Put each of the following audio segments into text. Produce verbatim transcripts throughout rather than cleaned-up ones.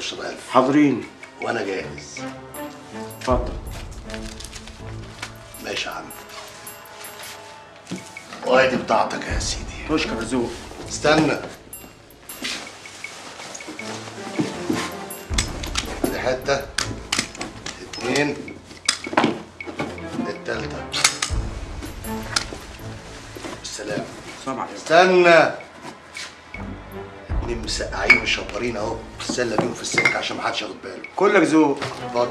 خمستاشر ألف. حاضرين. وانا جاهز. اتفضل. ماشي يا عم. وادي بتاعتك يا سيدي. تشكر ذوق. استنى. ادي حته اتنين التالتة. السلام. السلام عليكم. استنى. اتنين مسقعين مشبرين اهو، السله بيهم في السكه عشان محدش ياخد باله. كلك ذوق. اتفضل.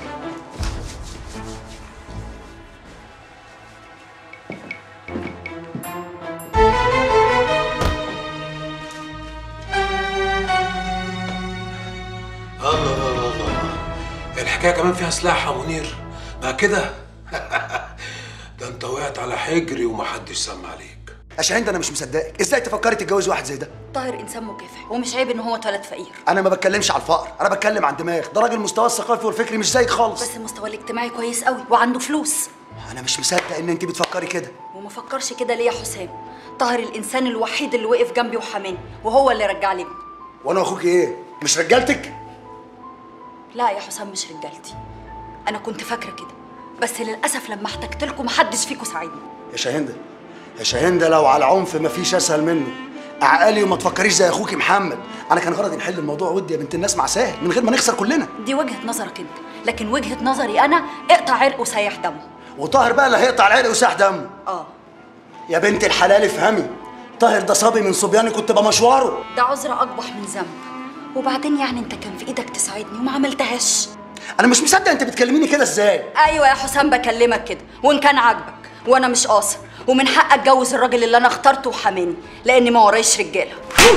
الله الله الله، الحكايه كمان فيها سلاح يا منير بقى كده. ده انت وقعت على حجري ومحدش سمع عليك. يا شاهين، ده انا مش مصدقك، ازاي تفكري تتجوز واحد زي ده؟ طاهر انسان مكافح ومش عيب ان هو اتولد فقير. انا ما بتكلمش على الفقر، انا بتكلم عن دماغ، ده راجل مستواه الثقافي والفكري مش زيك خالص. بس مستواه الاجتماعي كويس قوي وعنده فلوس. انا مش مصدق ان انت بتفكري كده. وما فكرش كده ليه يا حسام؟ طاهر الانسان الوحيد اللي وقف جنبي وحماني، وهو اللي رجع لي ابني. وانا اخوك ايه؟ مش رجالتك؟ لا يا حسام، مش رجالتي. انا كنت فاكره كده، بس للاسف لما احتجت لكم محدش فيكم ساعدني. يا شاهين ده يا شاهين ده لو على عنف مفيش اسهل منه. اعقلي وما تفكريش زي اخوكي محمد. انا كان غرضي نحل الموضوع ودي يا بنت الناس مع ساهر من غير ما نخسر كلنا. دي وجهه نظرك انت، لكن وجهه نظري انا اقطع عرق وسيح دمه. وطاهر بقى اللي هيقطع العرق وساح دمه. اه يا بنت الحلال افهمي، طاهر ده صبي من صبياني كنت بمشواره. ده عذر اقبح من ذنب. وبعدين يعني انت كان في ايدك تساعدني وما عملتهاش. انا مش مصدق انت بتكلميني كده ازاي؟ ايوه يا حسام بكلمك كده، وان كان عاجبك وانا مش قاصر، ومن حق اتجوز الراجل اللي انا اخترته وحاماني، لاني ما ورايش رجاله.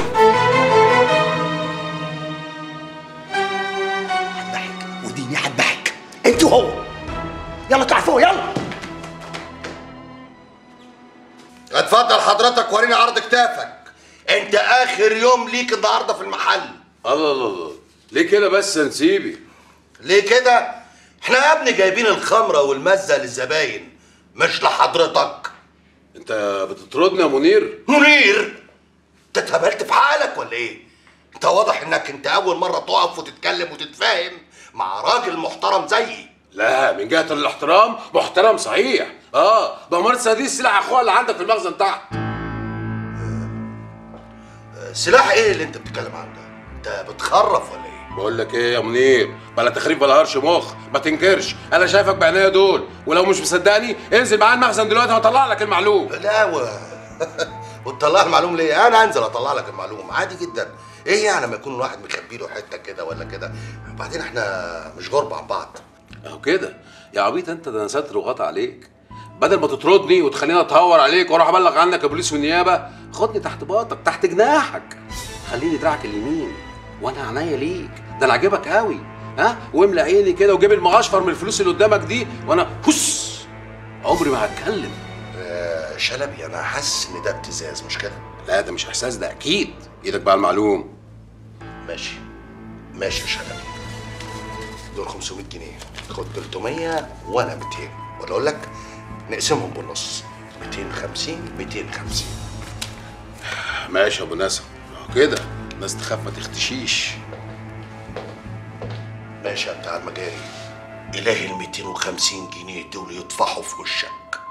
هتضحك وديني هتضحك انت وهو. يلا اطلع فوق يلا. اتفضل حضرتك، وريني عرض كتافك. انت اخر يوم ليك النهارده في المحل. الله الله الله، ليه كده بس يا نسيبي؟ ليه كده؟ احنا يا ابني جايبين الخمره والمزه للزباين مش لحضرتك. انت بتطردني يا منير؟ منير؟ انت اتهبلت في عقلك ولا ايه؟ انت واضح انك انت اول مره تقف وتتكلم وتتفاهم مع راجل محترم زيي. لا، من جهه الاحترام محترم صحيح. اه، بمارس هذه السلع اخويا اللي عندك في المخزن تحت. سلاح ايه اللي انت بتتكلم عنه ده؟ انت بتخرف ولا ايه؟ بقول لك ايه يا منير، بلا تخريف بلا هرش مخ، ما تنكرش، انا شايفك بعينيا دول، ولو مش مصدقني انزل معايا المخزن دلوقتي وهطلع لك المعلوم. لا و... وتطلع المعلوم ليه؟ انا انزل اطلع لك المعلوم عادي جدا. ايه يعني لما يكون الواحد مخبي له حته كده ولا كده؟ وبعدين احنا مش غرب عن بعض. اهو كده يا عبيط انت، ده انا ستر وغطى عليك. بدل ما تطردني وتخليني اتهور عليك واروح ابلغ عنك البوليس والنيابه، خدني تحت باطك تحت جناحك، خليني دراعك اليمين وانا عينيا ليك. ده انا عاجبك قوي، ها؟ واملى عيني كده وجيب المغشفر من الفلوس اللي قدامك دي، وانا هس عمري ما هتكلم. آه شلبي، انا حاسس ان ده ابتزاز مش كده؟ لا ده مش احساس، ده اكيد. ايدك بقى المعلوم. ماشي ماشي يا شلبي، دول خمسمية جنيه، خد تلتمية وانا ميتين، ولا اقول لك نقسمهم بالنص، ميتين وخمسين ميتين وخمسين. ماشي يا ابو نسب، اهو كده الناس تخاف ما تختشيش. ماشي يا بتاع المجاري، الهي ال ميتين وخمسين جنيه دول يطفحوا في وشك.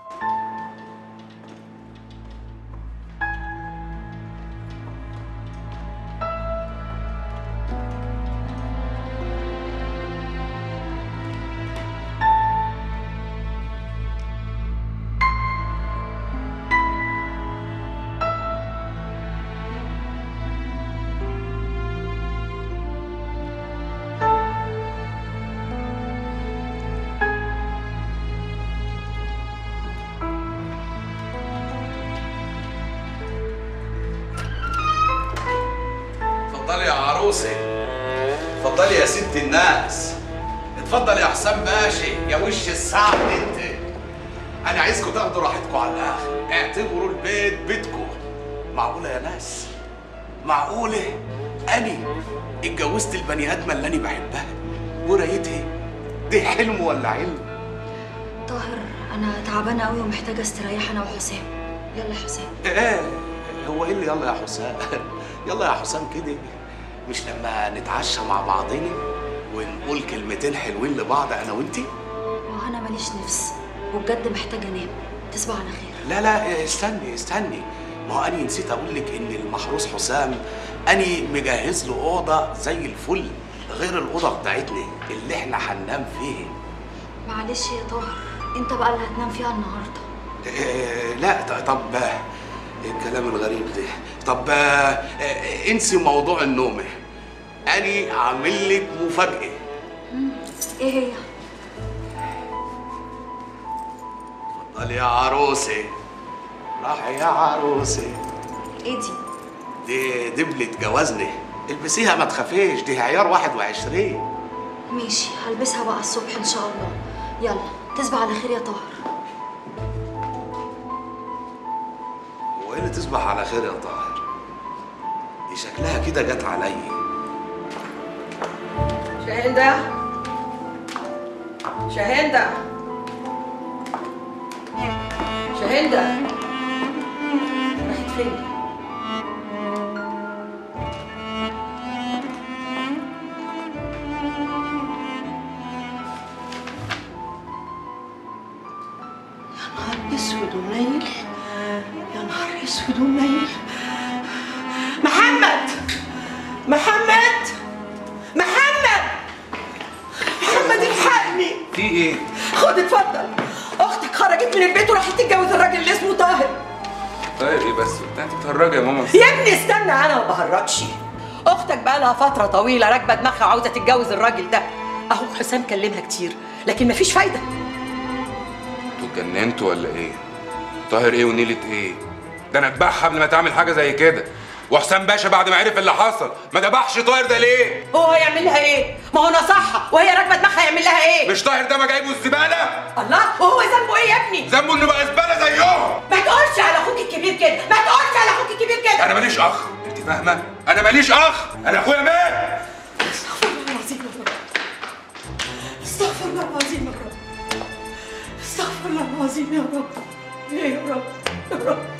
اتفضلي يا عروسي، اتفضلي يا ست الناس، اتفضل يا حسام باشا يا وش السعد انت. انا عايزكم تاخدوا راحتكم على الاخر، اعتبروا البيت بيتكم. معقوله يا ناس؟ معقوله اني اتجوزت البني ادمه اللي انا بحبها ورايتها؟ دي حلم ولا علم؟ طاهر انا تعبانه قوي ومحتاجه استريح انا وحسام. يلا يا حسام. ايه هو ايه اللي يلا يا حسام؟ يلا يا حسام كده، مش لما نتعشى مع بعضنا ونقول كلمتين حلوين لبعض انا وانتي؟ ما انا ماليش نفس وبجد محتاجه انام. تصبح على خير. لا لا استني استني، ما هو اني نسيت اقول لك ان المحروس حسام اني مجهز له اوضه زي الفل غير الاوضه بتاعتنا اللي احنا هننام فيها. معلش يا طاهر، انت بقى اللي هتنام فيها النهارده. إيه لا طب إيه الكلام الغريب ده؟ طب إيه انسي موضوع النوم، اني عامل لك مفاجاه. ايه هي؟ اتفضلي يا عروسه. راح يا عروسه. ايه دي؟ دي دبلة جوازنا، البسيها ما تخافيش، دي عيار واحد وعشرين. ماشي، هلبسها بقى الصبح ان شاء الله. يلا تصبح على خير يا طاهر. هو ايه اللي تصبح على خير يا طاهر؟ دي شكلها كده جت عليا. شاهندة شاهندة شاهندة راحت فين؟ يا نهار اسود ومنيل، يا نهار اسود ومنيل. محمد محمد محمد محمد الحقني. في ايه؟ خد اتفضل، اختك خرجت من البيت وراحت تتجوز الراجل اللي اسمه طاهر. طيب ايه بس؟ انت بتهرجي يا ماما؟ يا ابني استنى، انا ما بهرجش. اختك بقى لها فتره طويله راكبه دماغها وعاوزه تتجوز الراجل ده. اهو حسام كلمها كتير لكن مفيش فايده. انتوا اتجننتوا ولا ايه؟ طاهر ايه ونيلة ايه؟ ده انا اذبحها قبل ما تعمل حاجه زي كده. وحسام باشا بعد ما عرف اللي حصل ما ذبحش طاهر ده ليه؟ هو هيعمل لها ايه؟ ما هو نصحها وهي راكبه دماغها يعمل لها ايه؟ مش طاهر ده ما جايبه الزباله؟ الله، وهو ذنبه ايه يا ابني؟ ذنبه انه بقى زباله زيهم. ما تقولش على اخوك الكبير كده، ما تقولش على اخوك الكبير كده. انا ماليش اخ، انت فاهمه؟ انا ماليش اخ، انا اخويا مات. استغفر الله العظيم يا رب. استغفر الله العظيم يا رب. استغفر الله العظيم يا رب. ايه يا رب يا رب.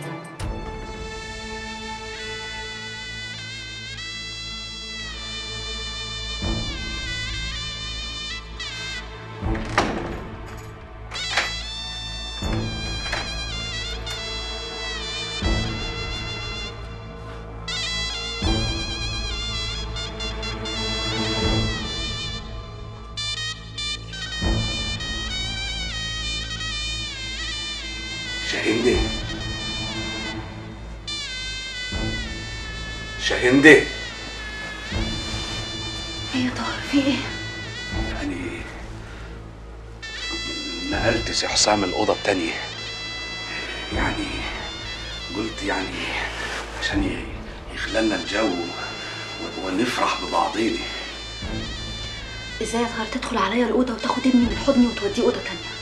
شاهندة شاهندة ايه يا طاهر، في ايه؟ يعني نقلت سي حسام الأوضة التانية، يعني قلت يعني عشان يخللنا الجو ونفرح ببعضينا. ازاي يا طاهر تدخل عليا الأوضة وتاخد ابني من حضني وتوديه أوضة تانية؟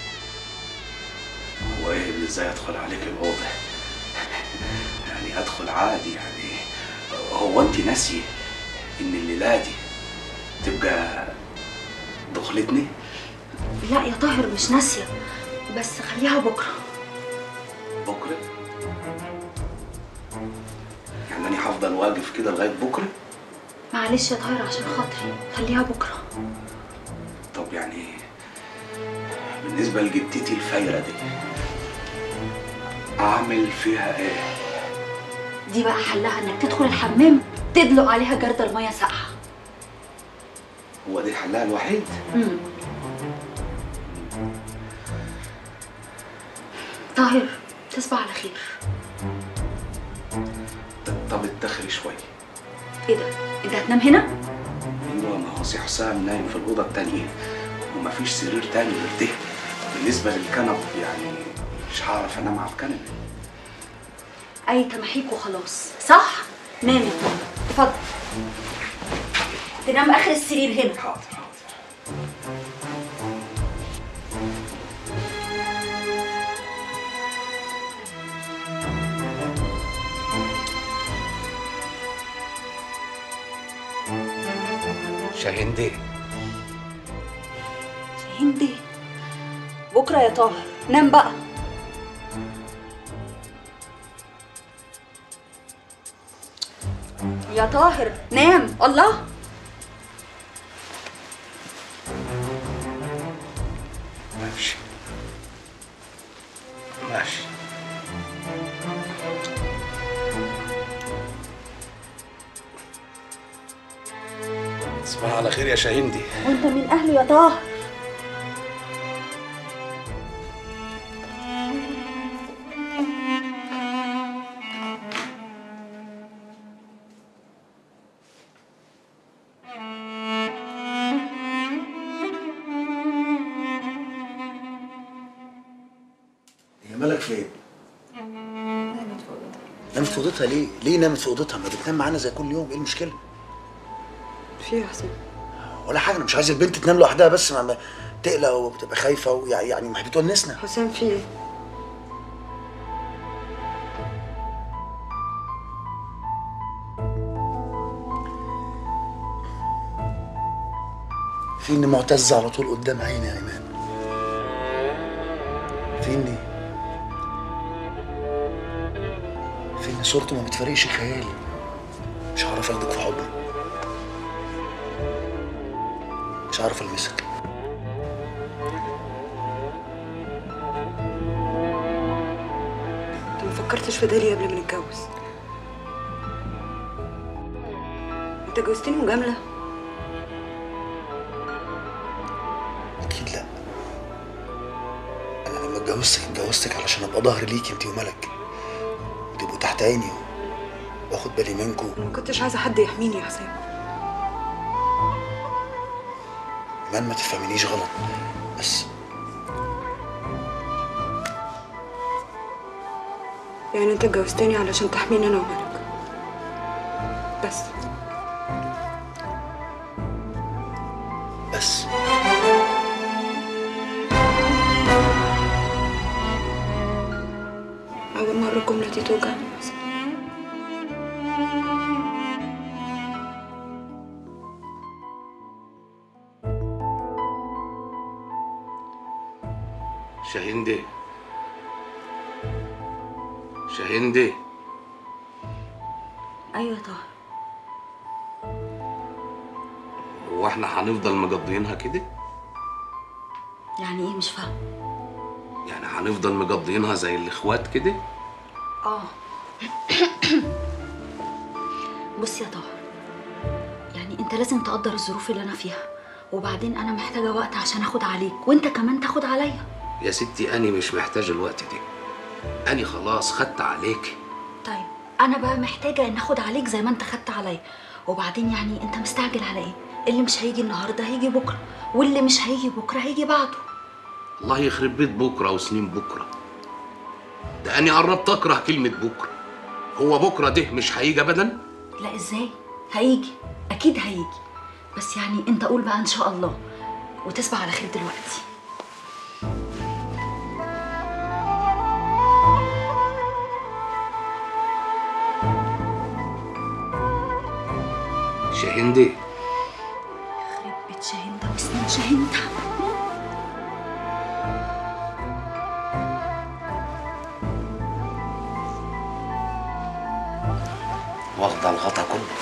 هو ايه اللي ازاي ادخل عليك الأوضة؟ يعني ادخل عادي يعني. هو انت ناسية ان الليلة دي تبقى دخلتني؟ لا يا طاهر مش ناسية، بس خليها بكرة. بكرة؟ يعني أنا هفضل واقف كده لغاية بكرة؟ معلش يا طاهر عشان خاطري، خليها بكرة. طب يعني بالنسبة لجدتي الفايرة دي أعمل فيها إيه؟ دي بقى حلها إنك تدخل الحمام تدلق عليها جردل المية ساقعة. هو دي حلها الوحيد؟ امم طاهر تصبح على خير. طب اتخري شوية. ايه ده؟ انت هتنام هنا؟ ايوه، ما هو سي حسام نايم في الأوضة التانية ومفيش سرير تاني غير ده. بالنسبة للكنب يعني مش هعرف أنام على الكنب. أي تمحيك وخلاص، صح؟ نام يا طاهر، اتفضل. تنام آخر السرير هنا. حاضر حاضر. شاهندة شاهندة بكرة يا طاهر، نام بقى. يلا. يا طاهر نام. الله. ماشي ماشي. تصبح على خير يا شاهندي. وانت من اهله يا طاهر. هي مالك فين؟ نامت في اوضتها ليه؟ ليه نامت في اوضتها؟ ما بتنام معانا زي كل يوم، ايه المشكلة؟ في يا حسين؟ ولا حاجة، أنا مش عايز البنت تنام لوحدها بس ما ما تقلق وبتبقى خايفة ويعني يعني ما بتونسنا. حسام في ايه؟ في إن معتز على طول قدام عيني يا إيمان. في إني في إن صورته ما بتفارقش خيالي. مش هعرف اخدك في حضني، مش عارف المسك. انت ما فكرتش في داليا قبل ما نتجوز؟ انت جوزتني مجامله؟ اكيد لا. انا لما اتجوزتك اتجوزتك علشان ابقى ظهر ليكي انت وملك، وتبقوا تحت عيني واخد بالي منكم. ما كنتش عايزه حد يحميني يا حسام. ايمان ما تفهمينيش غلط، بس يعني انت اتجوزتني علشان تحميني انا وملك بس؟ بس اول مره الجمله دي توجعني بس. شاهندي شاهندي. ايوه يا طاهر. هو احنا هنفضل مقضيينها كده؟ يعني ايه؟ مش فاهم. يعني هنفضل مقضيينها زي الاخوات كده؟ اه. بص يا طاهر، يعني انت لازم تقدر الظروف اللي انا فيها، وبعدين انا محتاجه وقت عشان اخد عليك وانت كمان تاخد عليا. يا ستي أنا مش محتاج الوقت ده، أنا خلاص خدت عليك. طيب انا بقى محتاجه ان اخد عليك زي ما انت خدت عليا، وبعدين يعني انت مستعجل على ايه؟ اللي مش هيجي النهارده هيجي بكره، واللي مش هيجي بكره هيجي بعده. الله يخرب بيت بكره وسنين بكره. ده أنا قربت أكره كلمة بكره. هو بكره ده مش هيجي أبدا؟ لا ازاي؟ هيجي، اكيد هيجي، بس يعني انت قول بقى ان شاء الله وتصبح على خير دلوقتي. شاهندي. يخرب بيت شاهندة وسنين شاهندة. واخدة الغطا كله.